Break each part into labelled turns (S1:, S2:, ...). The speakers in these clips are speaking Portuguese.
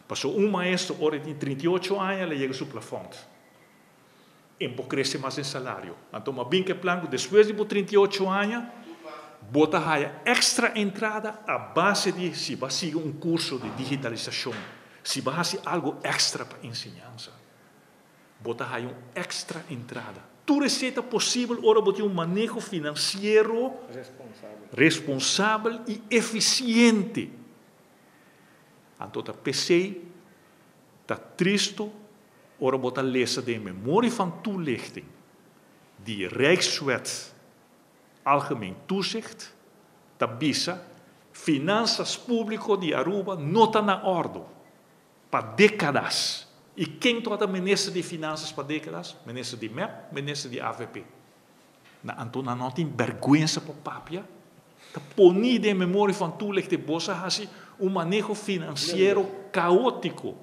S1: Pasó un maestro, ahora tiene 38 años, le llega su plafond. Crece más el salario. Entonces, bien que plan, después de 38 años, bota a extra entrada a base de si va a seguir un curso de digitalización, si va a hacer algo extra para enseñanza. Bota a una extra entrada. Tu receta posible, ahora botar un manejo financiero responsable y eficiente. Entonces, PC está triste, ahora botar lezen de memorie van toelichting, die Rijkswet Algemeen Toezicht, tabisa, finanças públicas de Aruba não está na ordem, para décadas. E quem trata ministro de finanças para décadas? Ministro de MEP, ministro de AVP. Então, não tem vergonha para o papia. Está ponido em memória van toelichting, bossa hasi manejo financeiro caótico.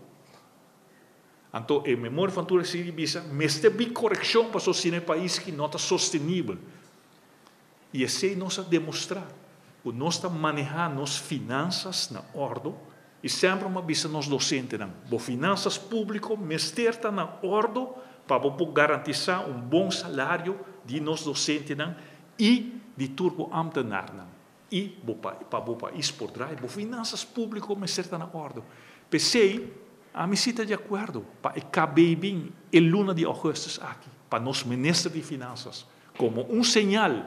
S1: Então, em memória van toelichting, mas tem correção para o país que não está sostenível. E esse nós a demonstrar, o nós está manejar nossas finanças na ordem, e sempre uma vez nós docentes, as finanças públicas, mas está na ordem para garantizar bom salário de nós docentes e de turbo-ambtenaren. E para o país por trás, as finanças públicas, mas está na ordem. Pensei, a mim está de acordo, para caber bem a luna de agosto aqui, para nós ministros de finanças, como sinal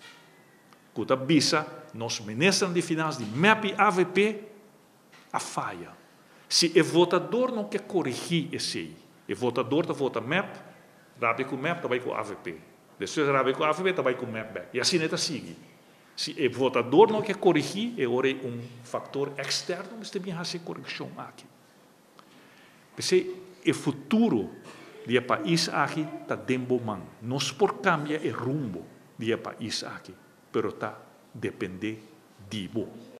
S1: que avisa nos ministros de finanças de MEP e AVP a falha. Se o votador não quer corrigir esse, o votador está votando MEP, rabi com MEP, vai com AVP. Depois rabi com AVP, vai com MEP back. E assim não sigue. Se o votador não quer corrigir, é fator externo, mas também há essa correção aqui. Porque o futuro do país aqui está dentro do mão. Nós por cambiar o rumbo do país aqui. Pero está depender de vos.